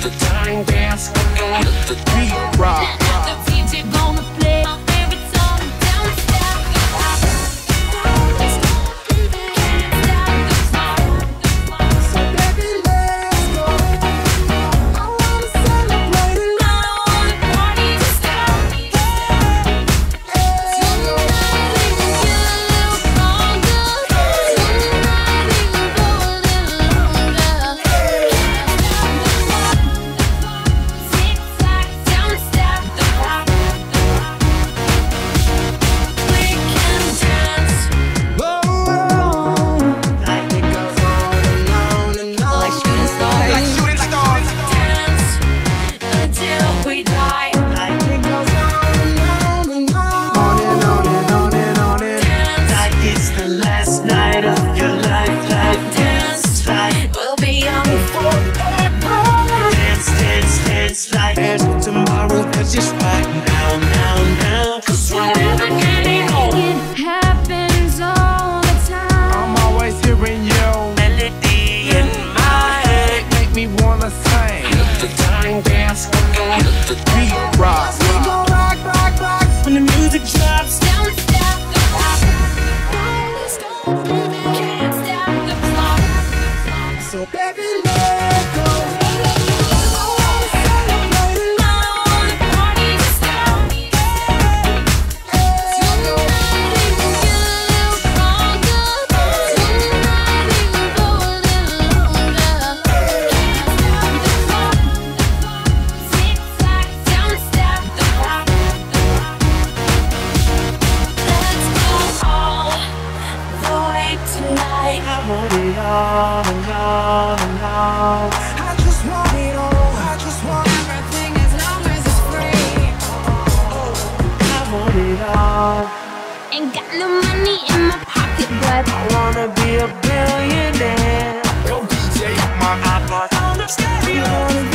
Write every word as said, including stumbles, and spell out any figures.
the time dance, let the beat rock. The D J gonna play my favorite song, Don't Stop the Clock. Can't stop the clock. So baby, let's go. I wanna celebrate and I don't want the party to stop. Tonight we can get a little stronger. Tonight we can go a little longer. Tick tock, don't stop the clock. We can dance whoa, like it goes on and on and on. like shooting stars. Like shooting stars. Dance until we die. Like it goes on and on and on. On and on and on and on and Dance, like it's the last night of your life. Like dance, like we'll be young forever. dance, dance, dance, like there's no tomorrow, 'cause it's right now, now, now. 'Cause we're never getting old. It happens all the time. I'm always hearing your Melody in my head make me wanna sing. Let the time dance, let the beat rock. we gon' rock, rock, rock when the music drops. Don't stop the clock. Can't stop the clock. So baby, let's go. I wanna celebrate and I don't want the party to stop. Tonight we can get a little stronger. Tonight we can go a little longer. Can't stop the clock. Tick tock, don't stop the clock. Let's go all the way tonight. I want it all and all and all. I just want it all. I just want Everything as long as it's free. I want it all. Ain't got no money in my pocket, but I wanna be a billionaire. Go D J, my I bought all the stereo.